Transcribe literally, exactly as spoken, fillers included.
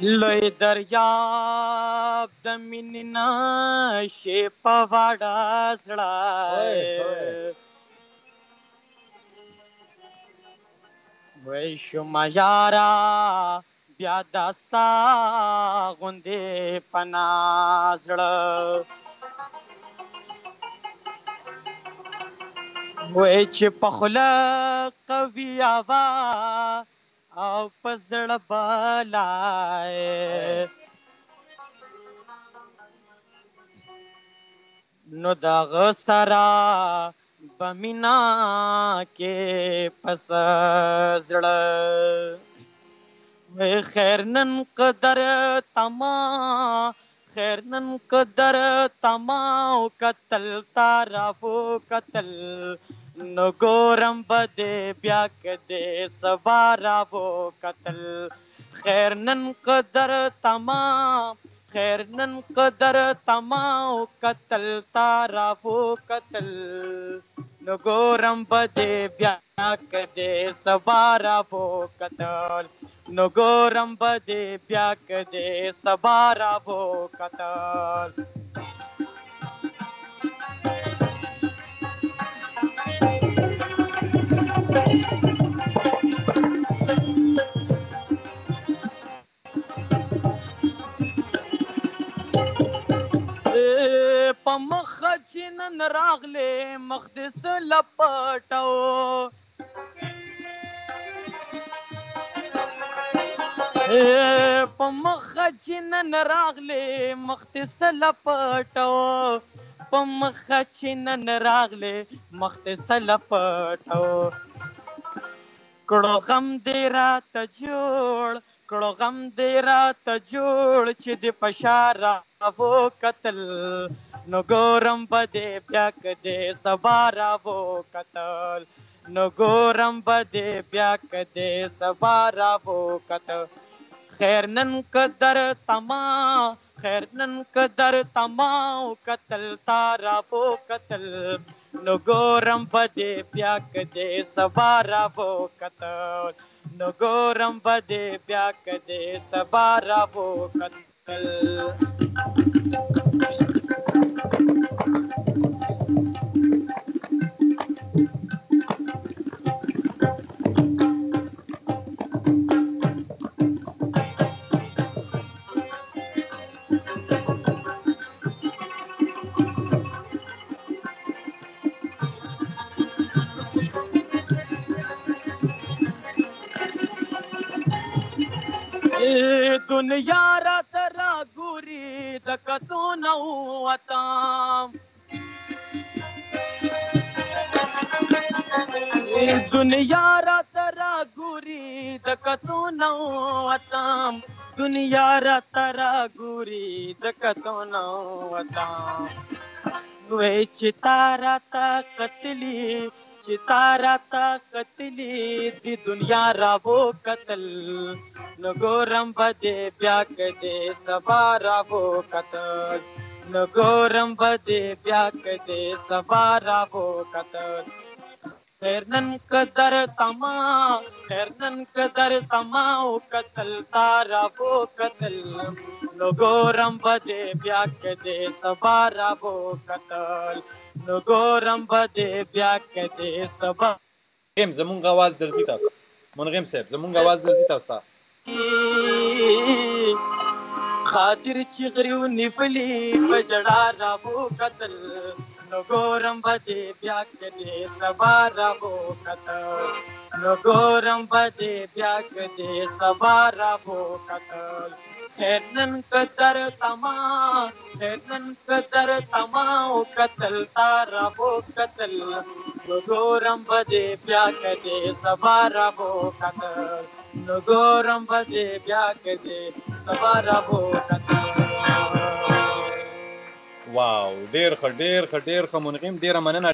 لوی دریاب د مینې نه شي په واړه زړه وای شومه یاره بیا داستا غوندې پنا زړه وای چې په خوله قوي اواز او په زړه بلای نو دغه سره په مینا کې پس زړه وای خیر نن قدر تما خیر نن قدر تما او قتل تارا وو قتل نو ګورم بده بیا کده سبا را وو قتل خیر نن قدر تما خیر نن قدر تما او قتل تارا وو قتل نو ګورم بده بیا کده سبا را وو قتل نو ګورم بده بیا کده سبا را وو قتل په مخ چې نن راغلې مخ دې څه لپټو په مخ چې نن راغلې مخ دې څه لپټو په مخ چې نن راغلې مخ دې څه لپټو کړو غم دې راته جوړ کړو غم دې راته جوړ چې دې پشاره وو قتل نو ګورم بده بیا کده سبا را وو قتل نو ګورم بده بیا کده سبا را وو قتل خیر نن قدر تما خیر نن قدر تما او قتل تارا وو قتل نو ګورم بده بیا کده سبا را وو قتل نو ګورم بده بیا کده سبا را وو قتل دنیا را ترا ګوري د کتو نو وطام دنیا را ترا ګوري د کتو نو وطام دنیا را ترا ګوري د کتو نو وطام وای چې تارا تا قتلی چې تارا تا قتلی دی دنیا را وو قتل نو ګورم بده بیا کده سبا را وو قتل نو ګورم بده بیا کده سبا را وو قتل خیر نن قدر تما خیر نن قدر تما او قتل تارا وو قتل نو ګورم بده بیا کده سبا را وو قتل نو ګورم بده بیا کده سبا هم زمونږ आवाज درځي تاسو منغم صاحب زمونږ आवाज درځي تاسو خاطر چې غریو نیولې بجړا را وو قتل نو ګورم بده بیا کده سبا را وو قتل نو ګورم بده بیا کده سبا را وو قتل خیر نن قدر تما خیر نن قدر تما او قتل تارا وو قتل نو ګورم بده بیا کده سبا را وو قتل نو ګورم بده بیا کده سبا را وو قتل واو ډیر ښه ډیر ښه ډیر ښه منغم ډیره مننه